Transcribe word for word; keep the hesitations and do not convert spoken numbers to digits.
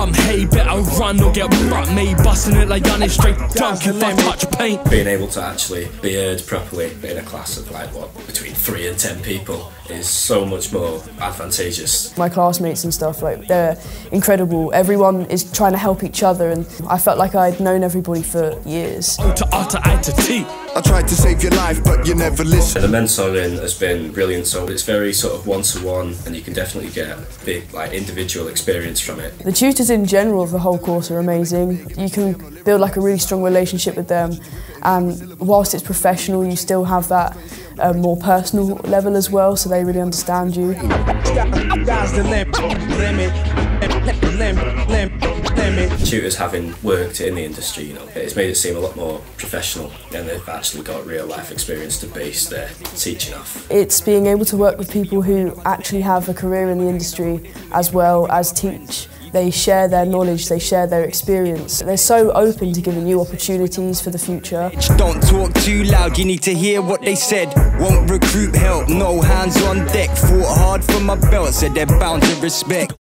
bum. Hey, better run or get rut. Me busting it like Yannick straight dunk if I touch paint. Being able to actually be heard properly in a class of like what, between three and ten people is so much more advantageous. My classmates and stuff, like, they're incredible. Everyone is trying to help each other, and I felt like I'd known everybody for years. To R to I to T. I tried to save your life, but you never listen. The mentoring has been brilliant, so it's very sort of one-to-one, and you can definitely get big like individual experience from it. The tutors in general of the whole course are amazing. You can build like a really strong relationship with them, and whilst it's professional, you still have that uh, more personal level as well, so they really understand you. Tutors having worked in the industry, you know, it's made it seem a lot more professional, and they've actually got real life experience to base their teaching off. It's being able to work with people who actually have a career in the industry as well as teach. They share their knowledge, they share their experience. They're so open to giving you opportunities for the future. Don't talk too loud, you need to hear what they said. Won't recruit help, no hands on deck. Fought hard for my belt, said they're bound to respect.